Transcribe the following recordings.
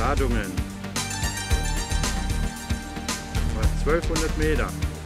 Ladungen. 1200 Meter.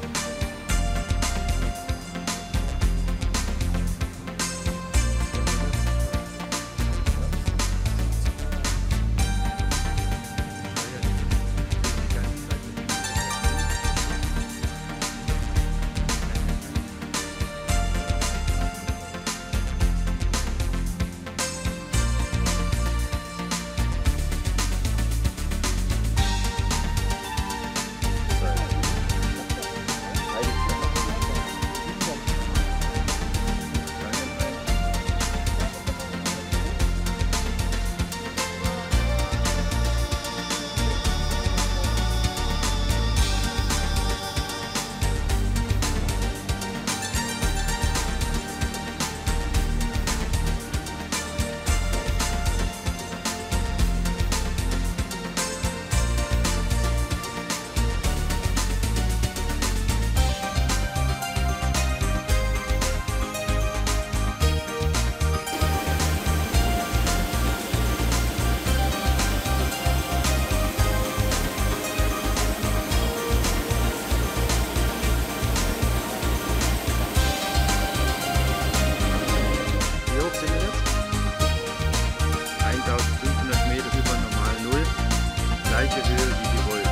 Gleiche Höhe wie die Wolken.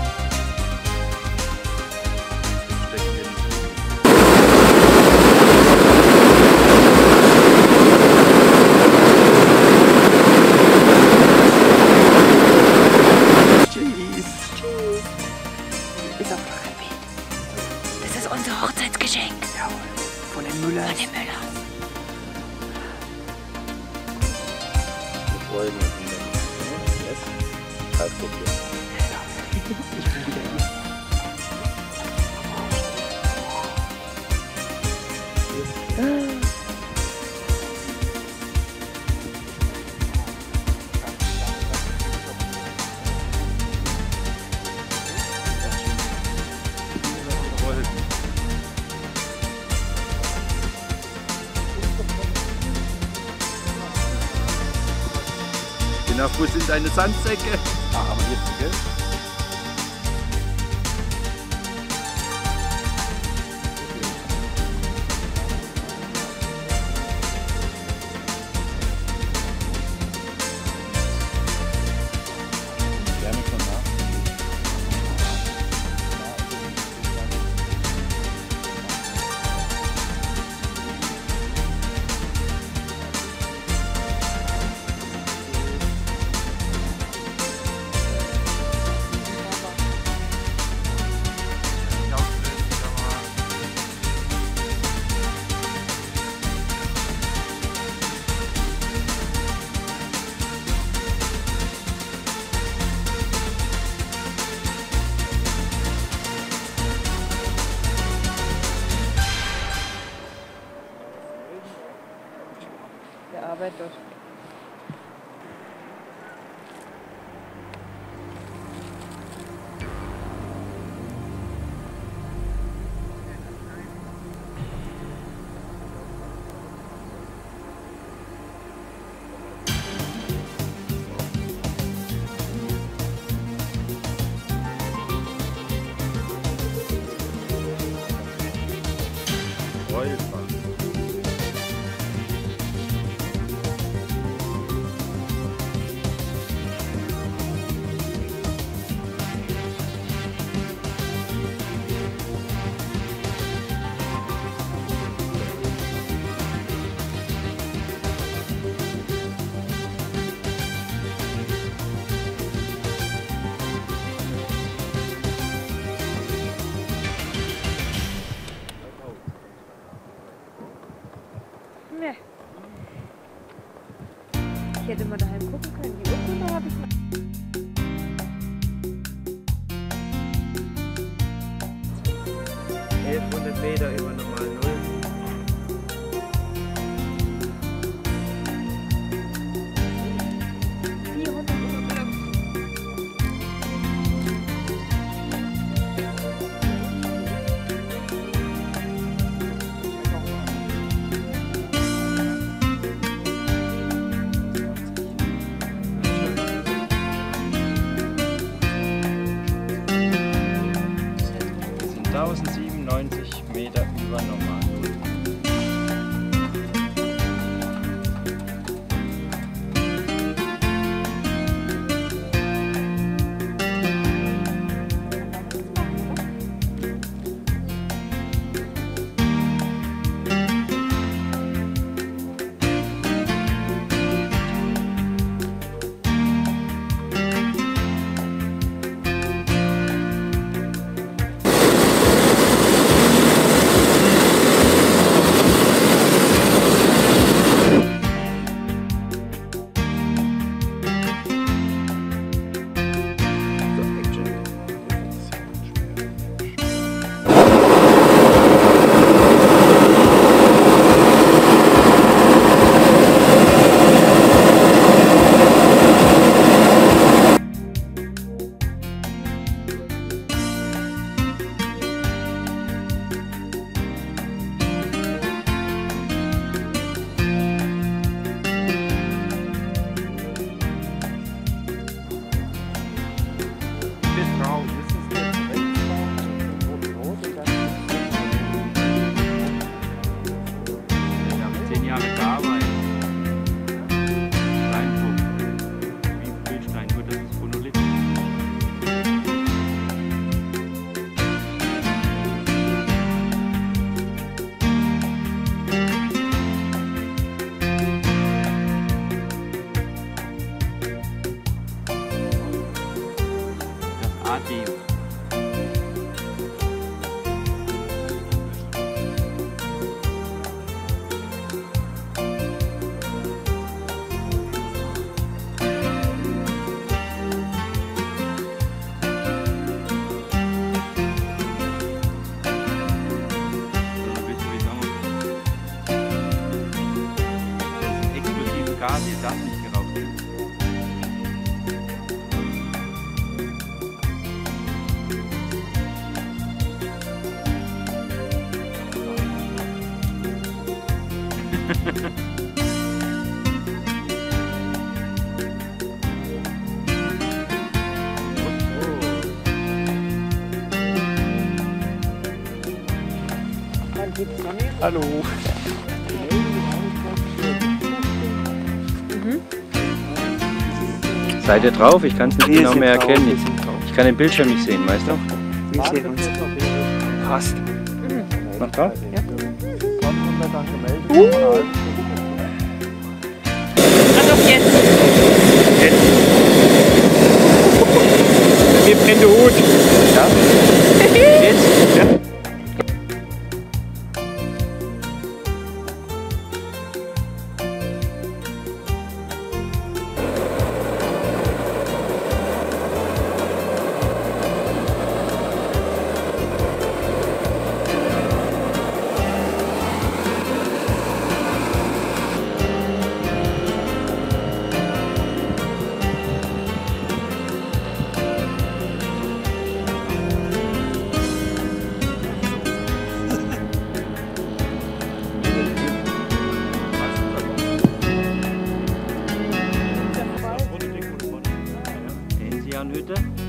Stecken wir nicht durch. Tschüss. Tschüss. Ist auf Remi. Das ist unser Hochzeitsgeschenk. Jawohl. Von den Müllers. Von den Müllers. Wir freuen uns. Yes. Halt, guck dir. Ich bin wieder hier. Genau, wo sind deine Sandsäcke? Ah, aber jetzt, gell? Gerne schon nach. Der Arbeit dort. Rollfahrt. Nee. Ich hätte mal daheim gucken können. Die Urkunde habe ich noch. Meter über normal Null. A-Team. Gase, das nicht geraucht wird. Hallo. Seid ihr drauf? Ich kann es nicht genau mehr erkennen. Ich kann den Bildschirm nicht sehen, weißt du? Wir sehen uns. Passt. Noch drauf? Also jetzt. Mir brennt der Hut. Ja? Jetzt? Ja. Hütte.